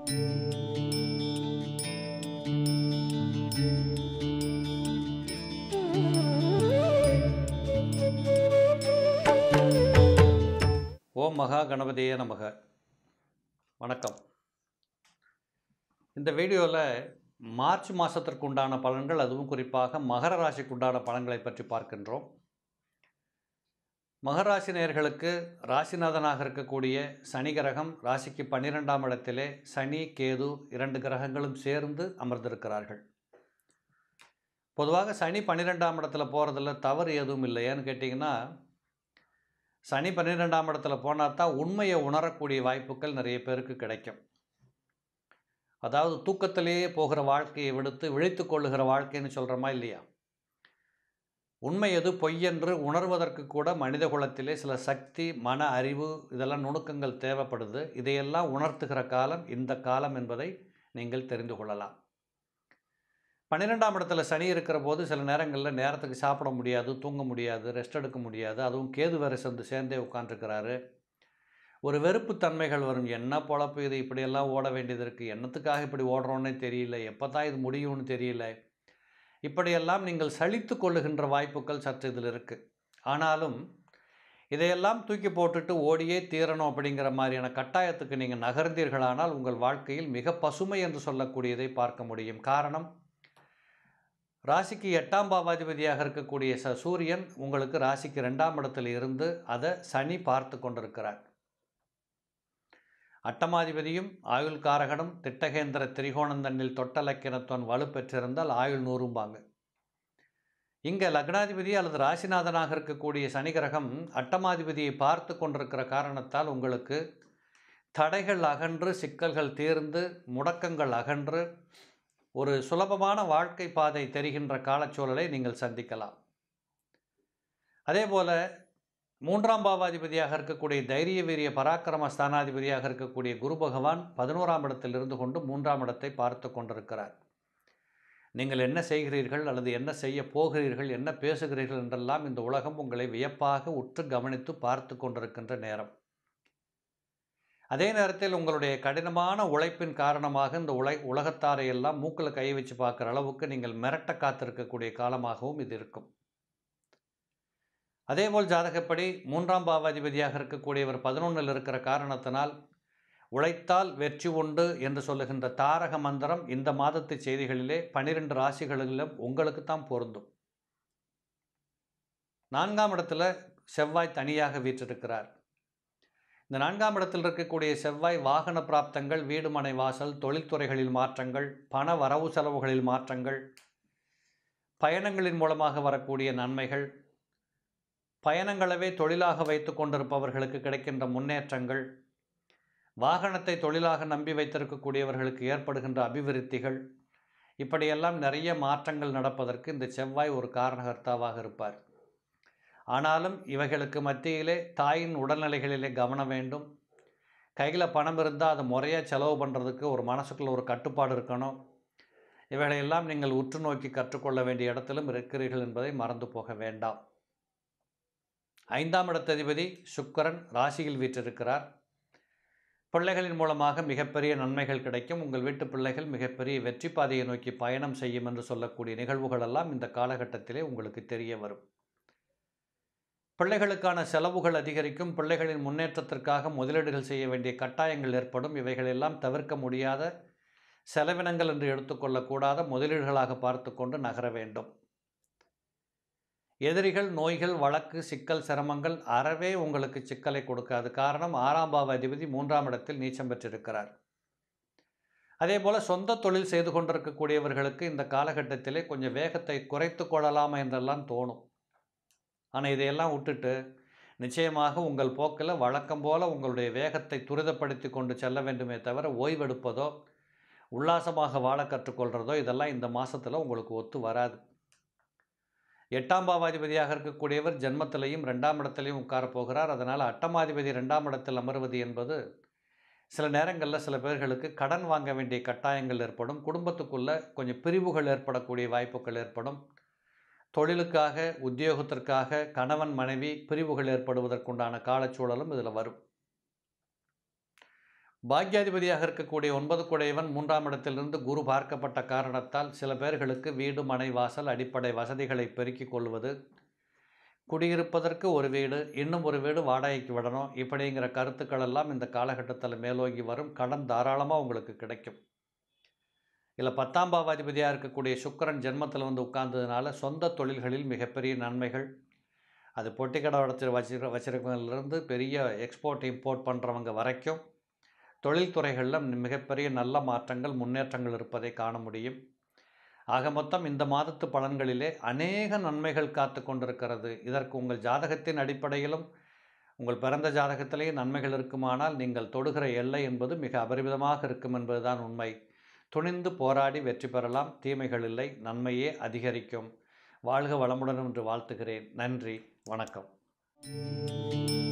ஓம் மகா கணபதியே நமக. வணக்கம். இந்த வீடியோவில் மார்ச் மாதத்திற்கு உண்டான பலன்கள், அதுவும் குறிப்பாக மகர ராசிக்கு உண்டான பலன்களை பற்றி பார்க்கின்றோம். மகர ராசி நேயர்களுக்கு ராசிநாதனாக இருக்கக்கூடிய சனி கிரகம் ராசிக்கு 12ஆம் இடத்திலே சனி கேது 2 கிரகங்களும் சேர்ந்து அமர்ந்திருக்கிறார்கள். பொதுவாக சனி 12ஆம் இடத்துல போகிறதுல தவறு எதுவும் இல்லை. ஏன்னு கேட்டிங்கன்னா, சனி 12ஆம் இடத்துல போனால் தான் உண்மையை உணரக்கூடிய வாய்ப்புகள் நிறைய பேருக்கு கிடைக்கும். அதாவது தூக்கத்திலேயே போகிற வாழ்க்கையை விடுத்து விழித்து கொள்ளுகிற வாழ்க்கைன்னு சொல்கிறோமா இல்லையா? உண்மை எது பொய் என்று உணர்வதற்கு கூட மனித குலத்திலே சில சக்தி, மன அறிவு, இதெல்லாம் நுணுக்கங்கள் தேவைப்படுது. இதையெல்லாம் உணர்த்துகிற காலம் இந்த காலம் என்பதை நீங்கள் தெரிந்து கொள்ளலாம். 12ஆம் இடத்துல சனி இருக்கிற போது சில நேரங்களில் நேரத்துக்கு சாப்பிட முடியாது, தூங்க முடியாது, ரெஸ்ட் எடுக்க முடியாது. அதுவும் கேது வேறு சேர்ந்தே உட்காந்துருக்கிறாரு. ஒரு வெறுப்பு தன்மைகள் வரும். என்ன பொழப்பு இது, இப்படியெல்லாம் ஓட வேண்டியது இருக்குது, என்னத்துக்காக இப்படி ஓடுறோன்னே தெரியல, எப்போ தான் இது முடியும்னு தெரியல, இப்படியெல்லாம் நீங்கள் சலித்து கொள்ளுகின்ற வாய்ப்புகள் சற்று இதில் இருக்குது. ஆனாலும் இதையெல்லாம் தூக்கி போட்டுட்டு ஓடியே தீரணும் அப்படிங்கிற மாதிரியான கட்டாயத்துக்கு நீங்கள் நகர்ந்தீர்களானால் உங்கள் வாழ்க்கையில் மிக பசுமை என்று சொல்லக்கூடியதை பார்க்க முடியும். காரணம், ராசிக்கு 8ஆம் பாவாதிபதியாக இருக்கக்கூடிய சூரியன் உங்களுக்கு ராசிக்கு 2ஆம் இடத்தில் இருந்து அதை சனி பார்த்து கொண்டிருக்கிறார். அட்டமாதிபதியும் ஆயுள் காரகனும் திட்டகேந்திர திரிகோணந்தன்னில் தொட்டலக்கினத்துவன் வலு பெற்றிருந்தால் ஆயுள் 100பாங்க. இங்கே லக்னாதிபதி அல்லது ராசிநாதனாக இருக்கக்கூடிய சனி கிரகம் அட்டமாதிபதியை பார்த்து கொண்டிருக்கிற காரணத்தால் உங்களுக்கு தடைகள் அகன்று, சிக்கல்கள் தீர்ந்து, முடக்கங்கள் அகன்று ஒரு சுலபமான வாழ்க்கை பாதை தெரிகின்ற காலச்சூழலை நீங்கள் சந்திக்கலாம். அதே போல் 3ஆம் பாவாதிபதியாக இருக்கக்கூடிய தைரிய வீரிய பராக்கிரம ஸ்தானாதிபதியாக இருக்கக்கூடிய குரு பகவான் 11ஆம் இடத்தில் இருந்து கொண்டு 3ஆம் இடத்தை பார்த்து கொண்டிருக்கிறார். நீங்கள் என்ன செய்கிறீர்கள் அல்லது என்ன செய்ய போகிறீர்கள், என்ன பேசுகிறீர்கள் என்றெல்லாம் இந்த உலகம் உங்களை வியப்பாக உற்று கவனித்து பார்த்து கொண்டிருக்கின்ற நேரம். அதே நேரத்தில் உங்களுடைய கடினமான உழைப்பின் காரணமாக இந்த உலகத்தாரை எல்லாம் மூக்கில் கை வச்சு பார்க்குற அளவுக்கு நீங்கள் மிரட்ட காத்திருக்கக்கூடிய காலமாகவும் இது இருக்கும். அதேபோல் ஜாதகப்படி 3ஆம் பாவாதிபதியாக இருக்கக்கூடியவர் 11இல் இருக்கிற காரணத்தினால் உழைத்தால் வெற்றி உண்டு என்று சொல்லுகின்ற தாரக மந்திரம் இந்த மாதத்து செய்திகளிலே 12 ராசிகளிலும் உங்களுக்கு தான் பொருந்தும். 4ஆம் இடத்துல செவ்வாய் தனியாக வீற்றிருக்கிறார். இந்த 4ஆம் இடத்தில் இருக்கக்கூடிய செவ்வாய் வாகன பிராப்தங்கள், வீடு மனை வாசல், தொழில்துறைகளில் மாற்றங்கள், பண வரவு செலவுகளில் மாற்றங்கள், பயணங்களின் மூலமாக வரக்கூடிய நன்மைகள், பயணங்களவே தொழிலாக வைத்து கொண்டிருப்பவர்களுக்கு கிடைக்கின்ற முன்னேற்றங்கள், வாகனத்தை தொழிலாக நம்பி வைத்திருக்கக்கூடியவர்களுக்கு ஏற்படுகின்ற அபிவிருத்திகள், இப்படியெல்லாம் நிறைய மாற்றங்கள் நடப்பதற்கு இந்த செவ்வாய் ஒரு காரணகர்த்தாவாக இருப்பார். ஆனாலும் இவைகளுக்கு மத்தியிலே தாயின் உடல்நிலைகளிலே கவனம் வேண்டும். கையில் பணம் இருந்தால் அதை முறையாக செலவு பண்ணுறதுக்கு ஒரு மனசுக்குள்ள ஒரு கட்டுப்பாடு இருக்கணும். இவைகளையெல்லாம் நீங்கள் உற்று நோக்கி கற்றுக்கொள்ள வேண்டிய இடத்திலும் இருக்கிறீர்கள் என்பதை மறந்து போக வேண்டாம். 5ஆம் இடத்ததிபதி சுக்கிரன் ராசியில் வீற்றிருக்கிறார். பிள்ளைகளின் மூலமாக மிகப்பெரிய நன்மைகள் கிடைக்கும். உங்கள் வீட்டு பிள்ளைகள் மிகப்பெரிய வெற்றி பாதையை நோக்கி பயணம் செய்யும் என்று சொல்லக்கூடிய நிகழ்வுகளெல்லாம் இந்த காலகட்டத்திலே உங்களுக்கு தெரிய வரும். பிள்ளைகளுக்கான செலவுகள் அதிகரிக்கும். பிள்ளைகளின் முன்னேற்றத்திற்காக முதலீடுகள் செய்ய வேண்டிய கட்டாயங்கள் ஏற்படும். இவைகளெல்லாம் தவிர்க்க முடியாத செலவினங்கள் என்று எடுத்துக்கொள்ளக்கூடாத முதலீடுகளாக பார்த்து கொண்டு நகர வேண்டும். எதிரிகள், நோய்கள், வழக்கு, சிக்கல், சிரமங்கள் அறவே உங்களுக்கு சிக்கலை கொடுக்காது. காரணம், 6ஆம் பாவாதிபதி 3ஆம் இடத்தில் நீச்சம் பெற்றிருக்கிறார். அதே போல் சொந்த தொழில் செய்து கொண்டிருக்கக்கூடியவர்களுக்கு இந்த காலகட்டத்திலே கொஞ்சம் வேகத்தை குறைத்து கொள்ளலாமா என்றெல்லாம் தோணும். ஆனால் இதையெல்லாம் விட்டுட்டு நிச்சயமாக உங்கள் போக்கில் வழக்கம் போல் உங்களுடைய வேகத்தை துரிதப்படுத்தி கொண்டு செல்ல வேண்டுமே தவிர ஓய்வெடுப்பதோ உல்லாசமாக வாழ கற்றுக்கொள்கிறதோ இதெல்லாம் இந்த மாதத்தில் உங்களுக்கு ஒத்து வராது. 8ஆம் பாவாதிபதியாக இருக்கக்கூடியவர் ஜென்மத்திலையும் 2ஆம் இடத்திலையும் உட்காரப்போகிறார். அதனால் அட்டமாதிபதி 2ஆம் இடத்தில் அமர்வது என்பது சில நேரங்களில் சில பேர்களுக்கு கடன் வாங்க வேண்டிய கட்டாயங்கள் ஏற்படும். குடும்பத்துக்குள்ளே கொஞ்சம் பிரிவுகள் ஏற்படக்கூடிய வாய்ப்புகள் ஏற்படும். தொழிலுக்காக, உத்தியோகத்திற்காக கணவன் மனைவி பிரிவுகள் ஏற்படுவதற்குண்டான காலச்சூழலும் இதில் வரும். பாக்யாதிபதியாக இருக்கக்கூடிய 9 குடையவன் 3ஆம் இடத்திலிருந்து குரு பார்க்கப்பட்ட காரணத்தால் சில பேர்களுக்கு வீடு, மனை, வாசல், அடிப்படை வசதிகளை பெருக்கிக் கொள்வது, குடியிருப்பதற்கு ஒரு வீடு, இன்னும் ஒரு வீடு வாடகைக்கு விடணும், இப்படிங்கிற கருத்துக்கள் எல்லாம் இந்த காலகட்டத்தில் மேலோங்கி வரும். கடன் தாராளமாக உங்களுக்கு கிடைக்கும். இல்லை 10ஆம் பாவாதிபதியாக இருக்கக்கூடிய சுக்கிரன் ஜென்மத்தில் வந்து உட்கார்ந்ததுனால சொந்த தொழில்களில் மிகப்பெரிய நன்மைகள், அது பொட்டி கடை வச்சிருக்கவங்களிலிருந்து பெரிய எக்ஸ்போர்ட் இம்போர்ட் பண்ணுறவங்க வரைக்கும் தொழில்துறைகளில் மிகப்பெரிய நல்ல மாற்றங்கள், முன்னேற்றங்கள் இருப்பதை காண முடியும். ஆக மொத்தம் இந்த மாதத்து பலன்களிலே அநேக நன்மைகள் காத்து கொண்டிருக்கிறது. இதற்கு உங்கள் ஜாதகத்தின் அடிப்படையிலும் உங்கள் பிறந்த ஜாதகத்திலேயே நன்மைகள் இருக்குமானால் நீங்கள் தொடுகிற எல்லை என்பது மிக அபரிமிதமாக இருக்கும் என்பதுதான் உண்மை. துணிந்து போராடி வெற்றி பெறலாம். தீமைகள் இல்லை, நன்மையே அதிகரிக்கும். வாழ்க வளமுடன் என்று வாழ்த்துகிறேன். நன்றி, வணக்கம்.